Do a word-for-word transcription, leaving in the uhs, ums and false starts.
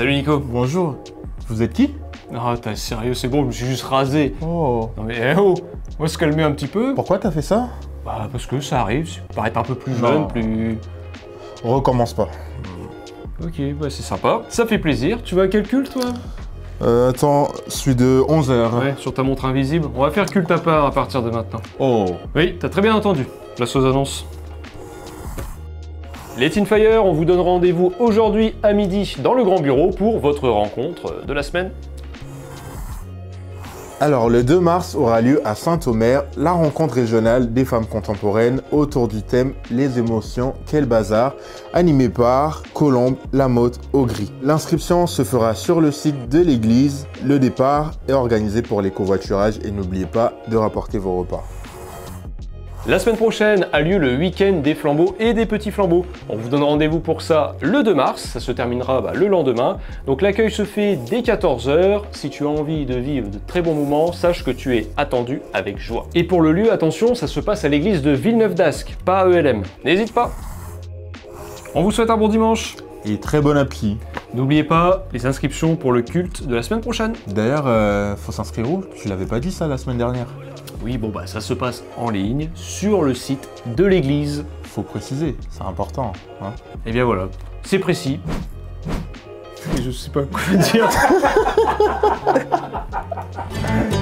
Salut Nico. Bonjour. Vous êtes qui? Ah, t'es sérieux, c'est bon, je me suis juste rasé. Oh. Non mais eh oh, on va se calmer un petit peu. Pourquoi t'as fait ça? Bah parce que ça arrive, paraître un peu plus Non. jeune, plus... On recommence pas. Ok, bah c'est sympa. Ça fait plaisir. Tu vas à quel culte toi? Euh, attends, celui de onze heures. Ouais, sur ta montre invisible. On va faire culte à part à partir de maintenant. Oh. Oui, t'as très bien entendu. Place aux annonces. Les Teenfire, on vous donne rendez-vous aujourd'hui à midi dans le grand bureau pour votre rencontre de la semaine. Alors, le deux mars aura lieu à Saint-Omer la rencontre régionale des femmes contemporaines autour du thème Les émotions, quel bazar, animée par Colombe, Lamotte, Augry. L'inscription se fera sur le site de l'église. Le départ est organisé pour les covoiturages et n'oubliez pas de rapporter vos repas. La semaine prochaine a lieu le week-end des flambeaux et des petits flambeaux. On vous donne rendez-vous pour ça le deux mars, ça se terminera bah, le lendemain. Donc l'accueil se fait dès quatorze heures. Si tu as envie de vivre de très bons moments, sache que tu es attendu avec joie. Et pour le lieu, attention, ça se passe à l'église de Villeneuve-d'Ascq, pas à E L M. N'hésite pas. On vous souhaite un bon dimanche. Et très bon appétit. N'oubliez pas les inscriptions pour le culte de la semaine prochaine. D'ailleurs, euh, faut s'inscrire où? Je l'avais pas dit ça la semaine dernière. Oui, bon bah ça se passe en ligne sur le site de l'église. Faut préciser, c'est important. Hein. Et bien voilà, c'est précis. Et je sais pas quoi dire.